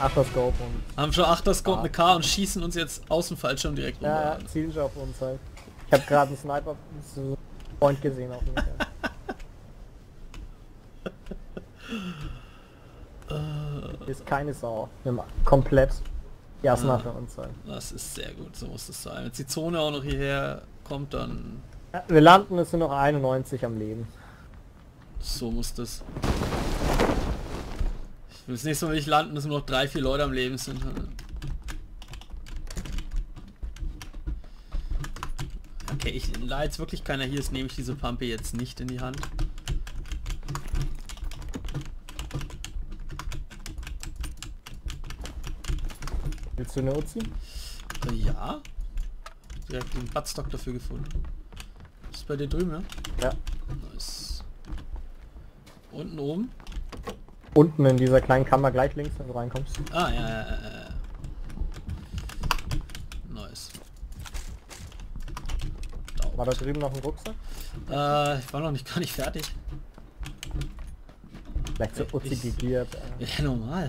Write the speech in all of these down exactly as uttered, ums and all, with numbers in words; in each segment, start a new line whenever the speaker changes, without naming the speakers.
Achterscope und...
Haben schon Achterscope
Ah.
eine K und schießen uns jetzt aus dem Fallschirm direkt runter.
Ja, ja, zielen schon auf uns halt. Ich habe gerade einen Sniper Point gesehen auf mich. Ja. Ist keine Sau. Wir haben komplett Gas nach uns halt.
Das ist sehr gut, so muss es sein. Wenn jetzt die Zone auch noch hierher kommt, dann
Ja, wir landen, es sind noch einundneunzig am Leben.
so muss das. Ich will das nächste Mal, wenn ich landen, dass nur noch drei, vier Leute am Leben sind. Okay, ich, da jetzt wirklich keiner hier ist, nehme ich diese Pampe jetzt nicht in die Hand.
Willst du eine Uzi?
Äh, Ja. Direkt den Buttstock dafür gefunden. Ist bei dir drüben, ja?
Ja.
Nice. Unten oben?
Unten in dieser kleinen Kammer gleich links, wenn du reinkommst.
Ah, ja, ja, ja, ja. Nice.
War da drüben noch ein Rucksack?
Äh, ich war noch nicht gar nicht fertig.
Vielleicht so Uzi
Ich-
gegiert. Äh.
Ja, normal.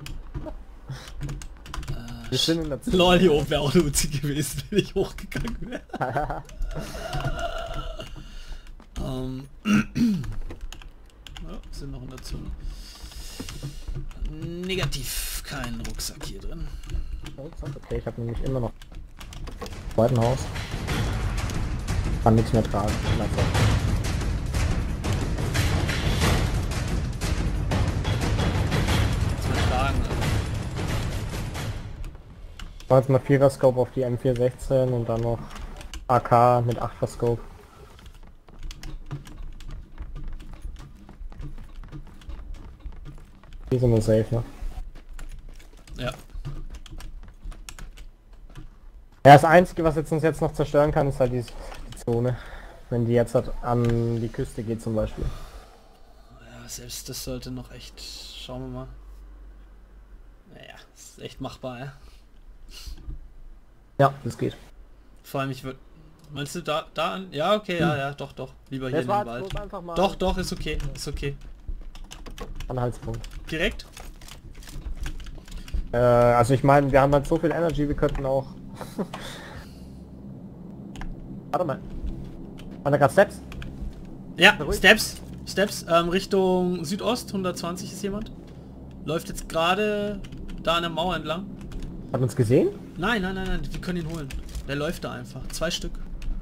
Wir sind in der Zone.
Lol, hier oben wäre auch eine Uzi gewesen, wenn ich hochgegangen wäre. ähm. Ja, sind noch in der Zone. Negativ, kein Rucksack hier drin.
Okay, ich habe nämlich immer noch zweiten Haus. Kann nichts mehr tragen.
Zum Tragen, also.
Ich mach jetzt mal vierer Scope auf die M vier sechzehn und dann noch A K mit achter Scope. Hier sind wir safe, ne?
Ja.
Ja, das Einzige, was jetzt uns jetzt noch zerstören kann, ist halt die, die Zone. Wenn die jetzt halt an die Küste geht zum Beispiel.
Ja, selbst das sollte noch echt... Schauen wir mal. Naja, ist echt machbar, ja.
Ja, das geht.
Vor allem ich würde... Meinst du da, da an? Ja, okay, ja, ja, doch, doch. Lieber hier
Das
in
war
den
jetzt
Wald.
bloß einfach mal
Doch, doch, ist okay, ist okay.
Anhaltspunkt.
Direkt?
Äh, also ich meine, wir haben halt so viel Energy, wir könnten auch... Warte mal. Waren da gerade Steps?
Ja,
Ruhig.
Steps. Steps, ähm, Richtung Südost, hundertzwanzig ist jemand. Läuft jetzt gerade da an der Mauer entlang.
Hat uns gesehen?
Nein, nein, nein, nein, wir können ihn holen. Der läuft da einfach. Zwei Stück.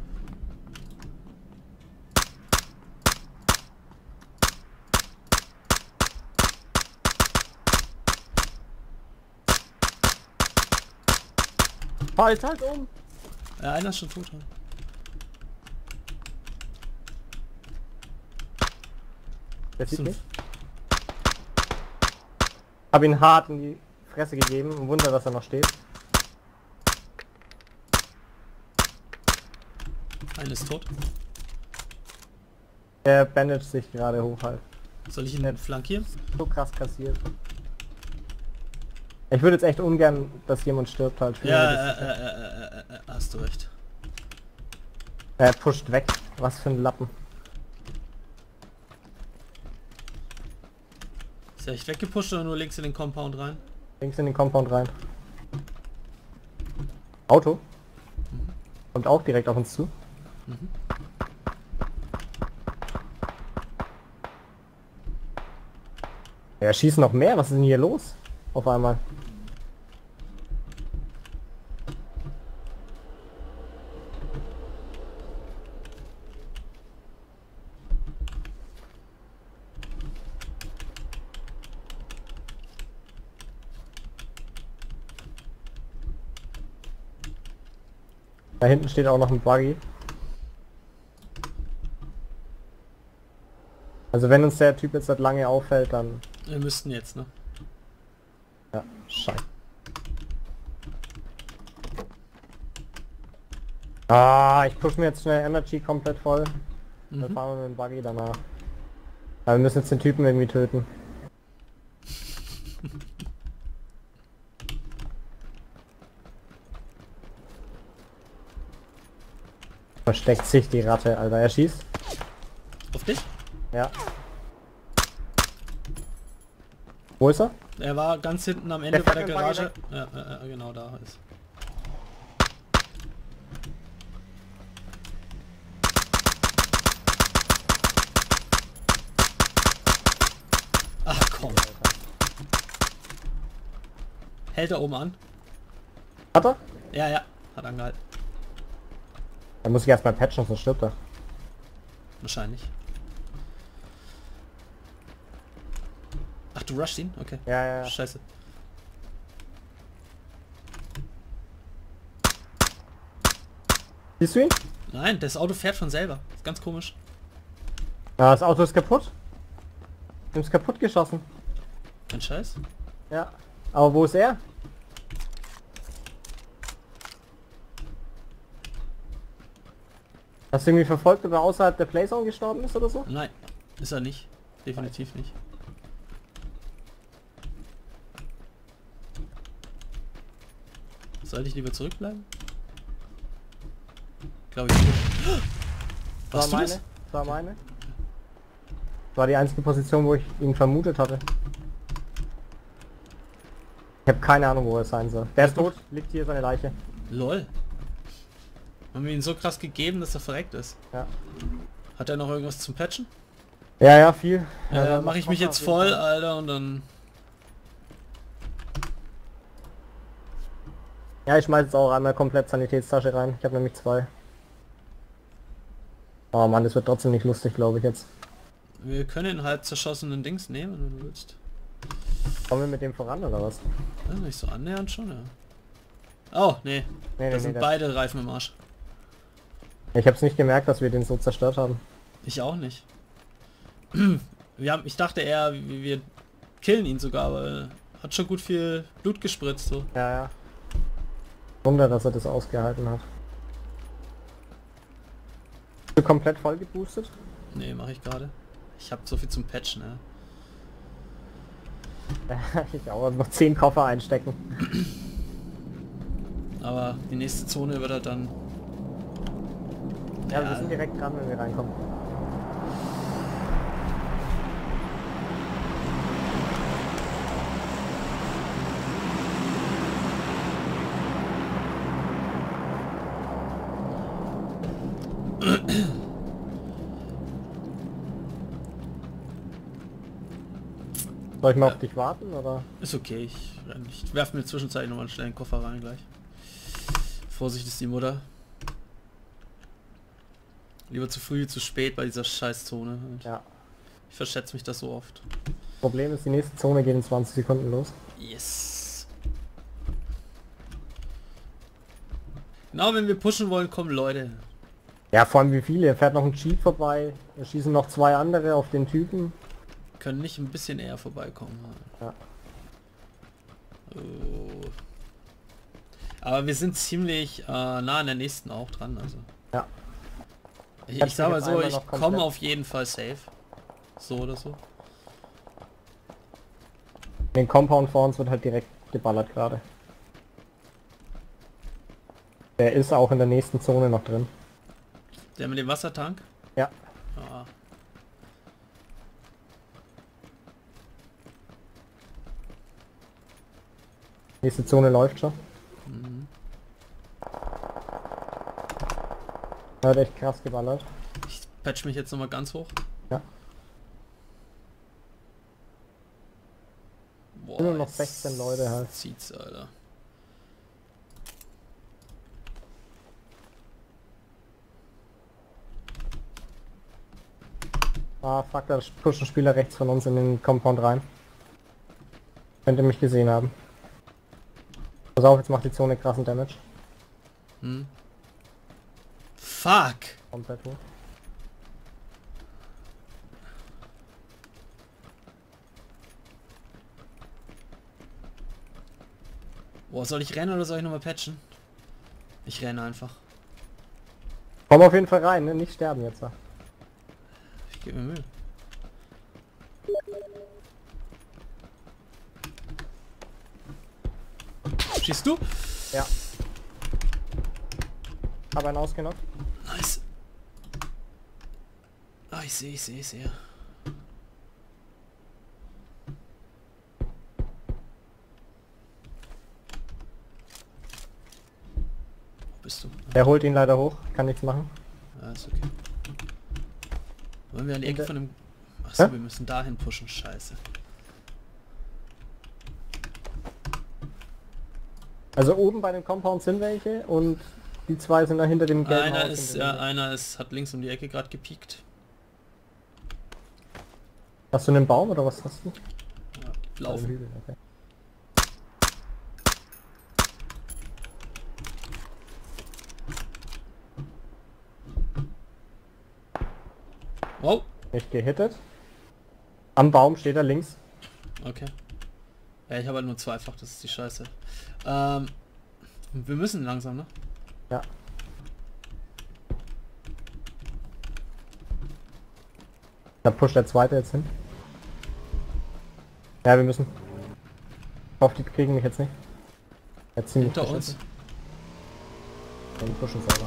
Halt, halt um!
Ja, einer ist schon tot. Ja.
Der sieht
Fünf.
mich. Hab ihn hart in die Fresse gegeben. Ein Wunder, dass er noch steht.
Einer ist tot.
Der bandage sich gerade hoch halt.
Soll ich ihn flankieren?
So krass kassiert. Ich würde jetzt echt ungern, dass jemand stirbt halt.
Ja, äh, äh, äh, äh, äh, hast du recht.
Er pusht weg. Was für ein Lappen.
Ist er echt weggepusht oder nur links in den Compound rein?
Links in den Compound rein. Auto. Kommt auch direkt auf uns zu.
Mhm.
Ja, schießen noch mehr. Was ist denn hier los? Auf einmal. Da hinten steht auch noch ein Buggy. Also wenn uns der Typ jetzt seit lange auffällt, dann...
Wir müssten jetzt, ne?
Ja, scheiße. Ah, ich push mir jetzt schnell Energy komplett voll. Dann
Mhm.
fahren wir mit dem Buggy danach. Aber wir müssen jetzt den Typen irgendwie töten. Versteckt sich die Ratte, Alter. Er schießt.
Auf dich?
Ja. Wo ist er?
Er war ganz hinten am Ende
Der
bei der
fucking Buggy
Garage.
weg.
Ja, ja, ja, genau da ist. Ach komm. Hält er oben an?
Hat er?
Ja, ja. Hat angehalten.
Dann muss ich erstmal patchen, sonst stirbt er.
Wahrscheinlich. Ach, du rushst ihn? Okay.
Ja, ja, ja.
Scheiße.
Siehst du ihn?
Nein, das Auto fährt von selber. Ist ganz komisch.
Ja, das Auto ist kaputt. Du hast kaputt geschossen.
Kein Scheiß.
Ja. Aber wo ist er? Hast du irgendwie verfolgt, ob er außerhalb der Playzone gestorben ist oder so?
Nein, ist er nicht. Definitiv nicht. Sollte ich lieber zurückbleiben? Glaube ich nicht.
Das
Warst
war
du
meine.
das?
Das war meine. Das war die einzige Position, wo ich ihn vermutet hatte. Ich habe keine Ahnung, wo er sein soll. Der ist tot, liegt hier seine Leiche.
Lol. Haben wir ihn so krass gegeben, dass er verreckt ist.
Ja.
Hat er noch irgendwas zum Patchen?
Ja, ja, viel.
Ja,
Ja,
dann mache ich mich jetzt voll,
Fall.
Alter, und dann...
Ja, ich schmeiß jetzt auch einmal komplett Sanitätstasche rein. Ich habe nämlich zwei. Oh Mann, das wird trotzdem nicht lustig, glaube ich jetzt.
Wir können den halb zerschossenen Dings nehmen, wenn du willst.
Kommen wir mit dem voran oder was?
Ja, nicht so annähernd schon, ja. Oh, nee.
Nee,
Da
nee,
sind
nee,
beide Reifen im Arsch.
ich habe es nicht gemerkt, dass wir den so zerstört haben.
Ich auch nicht. Wir haben, ich dachte eher, wir, wir killen ihn sogar, aber hat schon gut viel Blut gespritzt, so.
Ja, ja. Wunder, dass er das ausgehalten hat. Bist du komplett voll geboostet?
Nee, mache ich gerade. Ich habe so viel zum Patchen, ja.
Ich auch, noch zehn Koffer einstecken.
Aber die nächste Zone wird er dann...
Ja,
Ja.
wir sind direkt dran, wenn wir reinkommen. Soll ich mal auf dich warten, oder?
Ist okay, ich, ich werfe mir zwischenzeitlich nochmal schnell einen Koffer rein gleich. Vorsicht ist die Mutter. Lieber zu früh, zu spät bei dieser Scheißzone.
Ja.
Ich verschätze mich das so oft.
Problem ist, die nächste Zone geht in zwanzig Sekunden los.
Yes. Genau, wenn wir pushen wollen, kommen Leute.
Ja, vor allem wie viele. Er fährt noch ein Jeep vorbei. Wir schießen noch zwei andere auf den Typen.
Können nicht ein bisschen eher vorbeikommen.
Ja.
Oh. Aber wir sind ziemlich äh, nah an der nächsten auch dran, also.
Ja.
Ich,
Kannst
ich sag
du
mal
jetzt
so,
einmal
ich
noch
komme
komplett-
auf jeden Fall safe. So oder so.
Den Compound vor uns wird halt direkt geballert gerade. Der ist auch in der nächsten Zone noch drin.
Der mit dem Wassertank?
Ja.
Ja.
Nächste Zone läuft schon.
Mhm.
Da wird echt krass geballert.
Ich patch mich jetzt nochmal ganz hoch.
Ja.
Boah,
Sind nur noch
jetzt
sechzehn Leute halt.
Zieht's, Alter.
Ah, fuck, da pushen Spieler rechts von uns in den Compound rein. Könnte mich gesehen haben. Pass auf, jetzt macht die Zone krassen Damage.
Hm. Fuck!
Komplett nur.
Boah, soll ich rennen oder soll ich nochmal patchen? Ich renne einfach.
Komm auf jeden Fall rein, ne? Nicht sterben jetzt. Ja.
Ich gebe mir Mühe. Schießt du?
Ja. Hab einen ausgenockt.
Nice. Ah, ich sehe, ich sehe, ich sehe.
Der holt ihn leider hoch, kann nichts machen.
Ja, ist okay. Wollen wir an die Ecke von dem... Achso,
Hä?
wir müssen dahin pushen, scheiße.
Also oben bei den Compounds sind welche und die zwei sind da hinter dem gelben
Einer
Haus
ist,
hinter
ja,
dem-
einer ist, hat links um die Ecke gerade gepiekt.
Hast du einen Baum oder was hast du?
Ja,
Einen
laufen.
Hügel, okay.
Wow,
Nicht gehittet. Am Baum steht er links.
okay. Ja, ich habe halt nur zweifach, das ist die Scheiße. Ähm, wir müssen langsam, ne?
Ja. Da pusht der zweite jetzt hin. Ja, wir müssen. Ich hoffe, die kriegen mich jetzt nicht. Ja, ziemlich
Hinter
beschissen.
uns.
Ja, die pushen selber.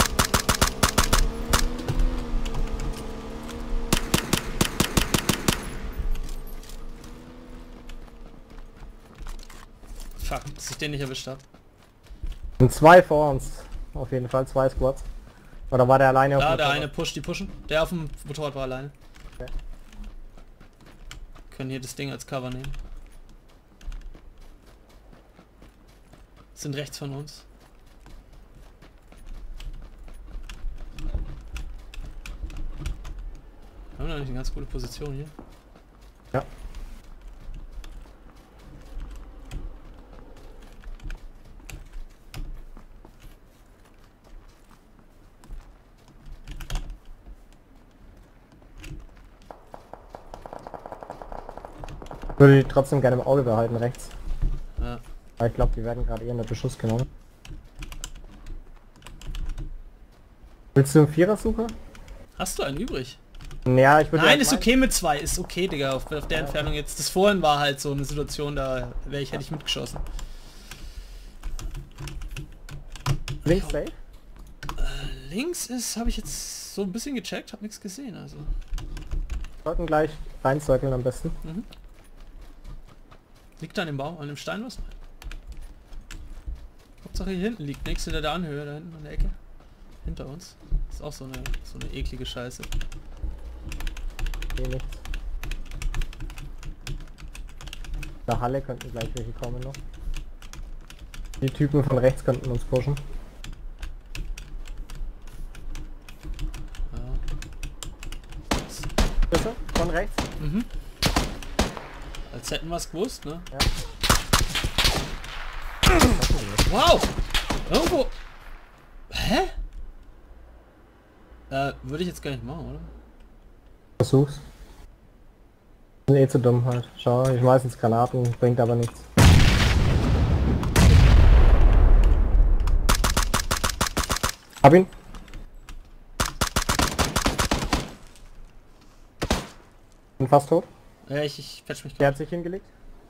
Fuck, dass ich den nicht erwischt habe.
Und zwei vor uns. Auf jeden Fall, zwei Squads. Oder war der alleine auf
Da,
dem
der
Motorrad?
eine pusht, die pushen. Der auf dem Motorrad war alleine.
Okay.
Können hier das Ding als Cover nehmen. Sind rechts von uns. Wir haben eigentlich eine ganz gute Position hier.
Ja. Ich würde die trotzdem gerne im Auge behalten, rechts.
Ja.
Aber ich glaube, die werden gerade eher in der Beschuss genommen. Willst du einen Vierersucher?
Hast du einen übrig?
Ja, ich würde...
Nein,
ja
ist
meinen-
okay mit zwei. Ist okay, Digga. Auf, auf der Entfernung jetzt. Das vorhin war halt so eine Situation, da wäre ich, hätte ich mitgeschossen.
Links safe?
Links ist, habe ich jetzt so ein bisschen gecheckt, habe nichts gesehen, also.
Sollten gleich reincirkeln am besten.
Mhm. Liegt da an dem Baum, an dem Stein was? Hauptsache hier hinten liegt nichts, hinter der Anhöhe, da hinten an der Ecke. Hinter uns. Ist auch so eine, so eine eklige Scheiße.
Nee, nichts. Der Halle könnten gleich welche kommen noch. Die Typen von rechts könnten uns pushen.
Ja.
Bitte? Von rechts?
Mhm. Als hätten wir es gewusst, ne?
Ja.
Wow! Irgendwo... Hä? Äh, würde ich jetzt gar nicht machen, oder?
Versuch's. Sind eh zu dumm halt. Schau, ich schmeiß jetzt Granaten, bringt aber nichts. Hab ihn. Bin fast tot.
Ja, ich, ich patch mich
Der
gerade.
hat sich hingelegt.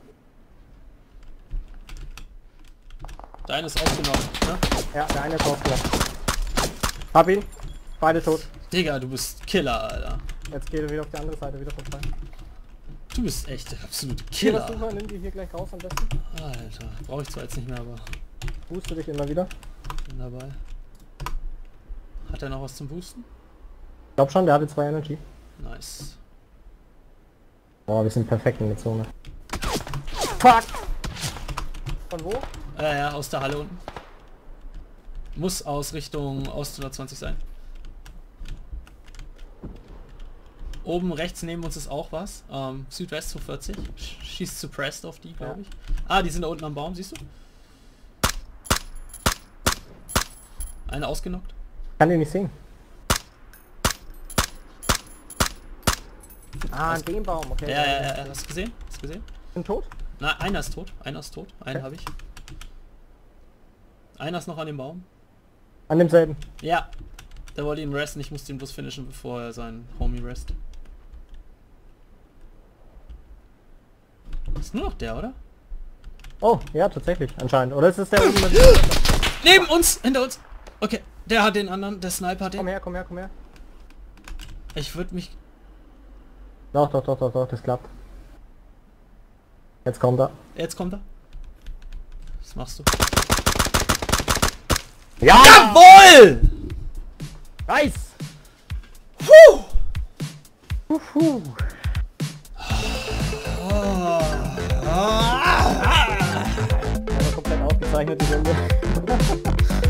Deine ist ausgenockt, ne?
Ja, der eine ist ausgelassen. Hab ihn. Beide tot.
Digga, du bist Killer, Alter.
Jetzt geht er wieder auf die andere Seite wieder vorbei.
Du bist echt der absolute
Hier, was
Killer.
super, nimm die hier gleich raus am besten.
Alter, brauche ich zwar jetzt nicht mehr, aber
Booste dich immer wieder.
bin dabei. Hat er noch was zum Boosten?
Ich glaub schon, der hatte zwei Energy.
Nice.
Boah, wir sind perfekt in der Zone. Fuck! Von wo?
Ja, ja, aus der Halle unten. Muss aus Richtung Ost hundertzwanzig sein. Oben rechts neben uns ist auch was. Ähm, Südwest zweihundertvierzig. Sch- Schießt suppressed auf die, glaube
Ja.
ich. Ah, die sind da unten am Baum, siehst du? Eine ausgenockt.
Kann den nicht sehen. Ah, an dem Baum, okay.
Ja, ja, ja, hast du gesehen? Hast du gesehen?
Bin tot?
Na, einer ist tot. Einer ist tot. Einen
Okay.
habe ich. Einer ist noch an dem Baum.
An demselben.
Ja. Der wollte ihn resten. Ich musste ihn bloß finishen, bevor er seinen Homie rest. Ist nur noch der, oder?
Oh, ja, tatsächlich, anscheinend. Oder ist es der oben mit...
Neben uns! Hinter uns! Okay, der hat den anderen. Der Sniper hat
Komm
den.
her, komm her, komm her.
Ich würde mich...
Doch, doch, doch, doch, doch, das klappt. Jetzt kommt er.
Jetzt kommt er. Was machst du?
Ja!
Jawohl!
Nice!
Puh!
Uhu. Ja, komplett aufgezeichnet die Runde.